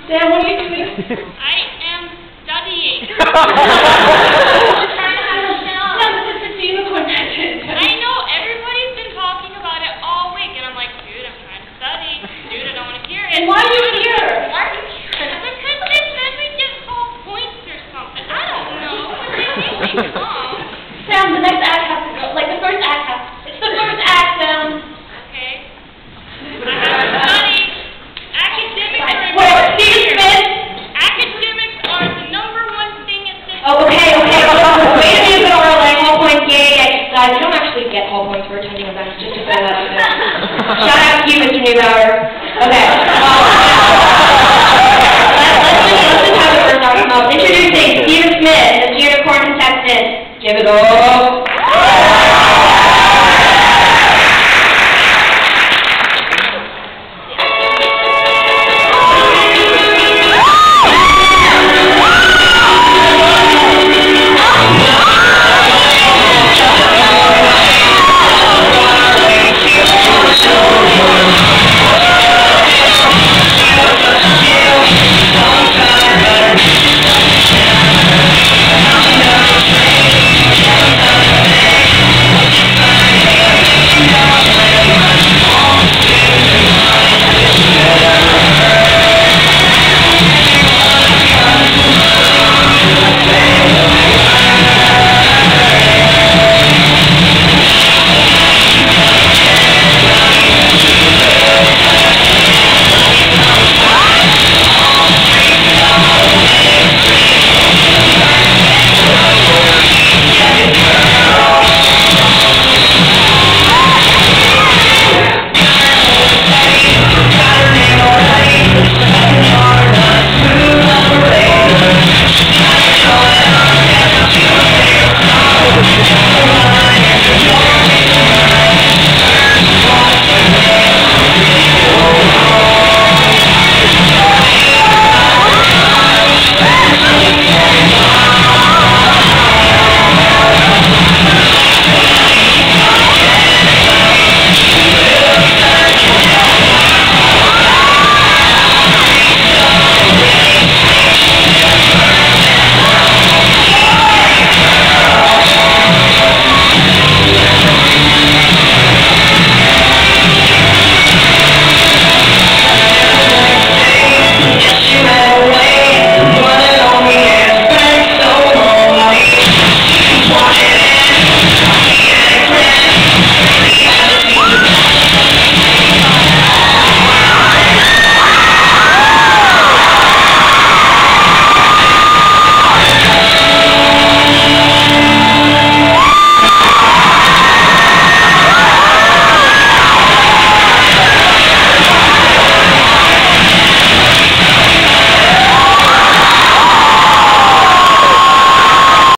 Sam, what are you doing? I am studying. Sam, this is the unicorn message. I know, everybody's been talking about it all week, and I'm like, dude, I'm trying to study. Dude, I don't want to hear it. And why are you here? Why are you here? Because they said we get whole points or something. I don't know. What do you think? Sam, the next act has to go. Like, the first act has to. It's the first act, Sam. Okay. I have to study. Academics are Wait, Stephen Smith? Academics are the #1 thing at this. Oh, okay. Wait a minute, or like whole points, yay. Guys, you don't actually get whole points for attending events, just to say that. Shout out to you, Mr. Neubauer. Okay. Let's just have the first act come up. Introducing Stephen Smith, the unicorn contestant. Give it all.